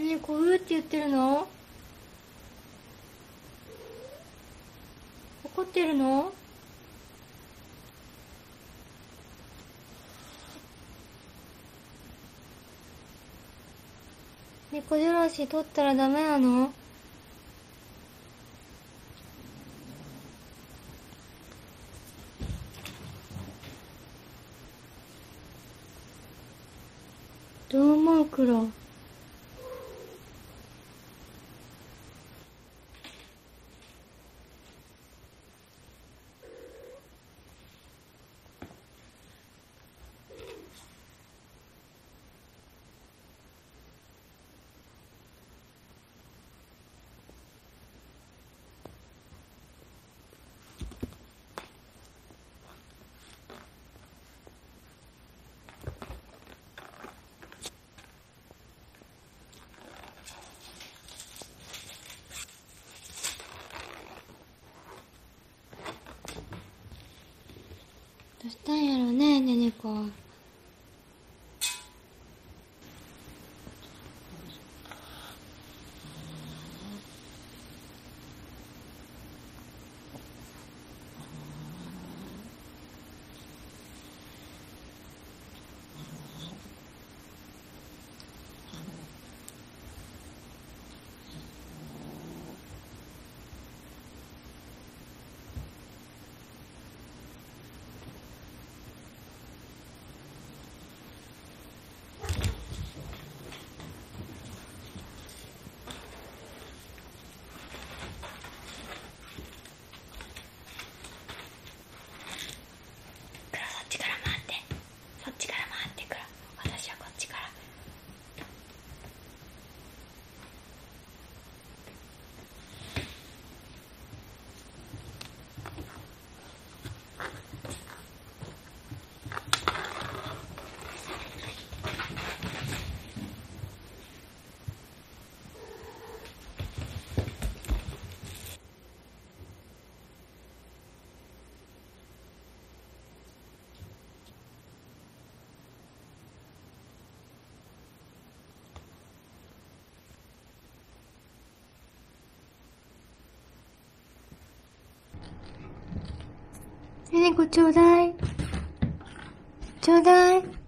何こうって言ってるの？怒ってるの？猫じゃらし取ったらダメなの？どう思うクロ？どうしたんやろね、ねねこ。そっちから回ってくる。私はこっちから。ねねこちょうだい。ちょうだい。